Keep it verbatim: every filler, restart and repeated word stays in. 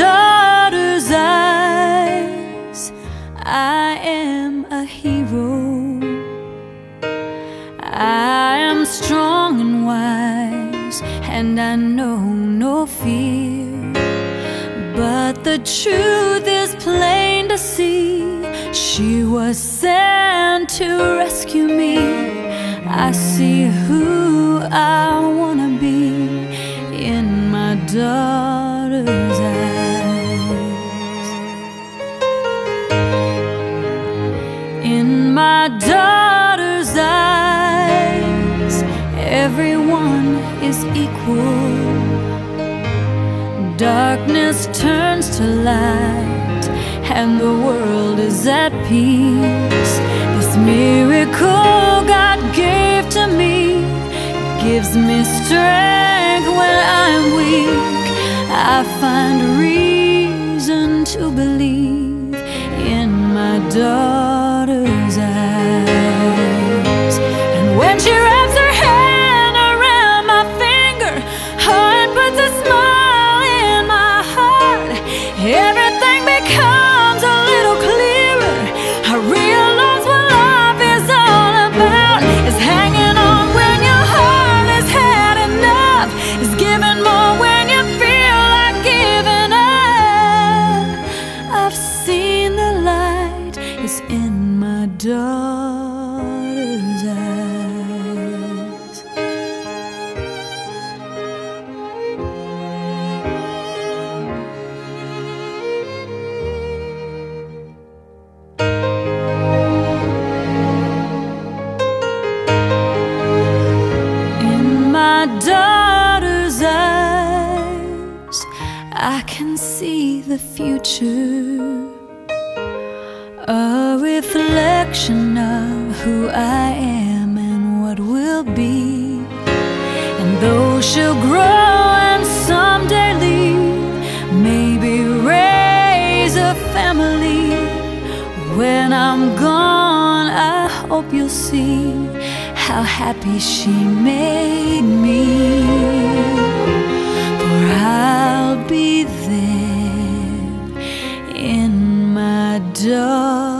daughter's eyes, I am a hero. I am strong and wise, and I know no fear. But the truth is plain to see, she was sent to rescue me. I see who I wanna be in my daughter's eyes. In my daughter's eyes, everyone is equal. Darkness turns to light, and the world is at peace. This miracle God gave to me gives me strength when I'm weak. I find reason to believe in my daughter's eyes. And when she wraps her hand around my finger, oh, it puts a smile in my heart. Everything becomes a little clearer. I realize what life is all about. It's hanging on when your heart has had enough. It's giving more when you feel like giving up. I've seen the light is in my daughter's eyes. In my daughter's eyes, I can see the future, a reflection of who I am and what will be. And though she'll grow and someday leave, maybe raise a family, when I'm gone, I hope you'll see how happy she made me. For I'll be there in my daughter's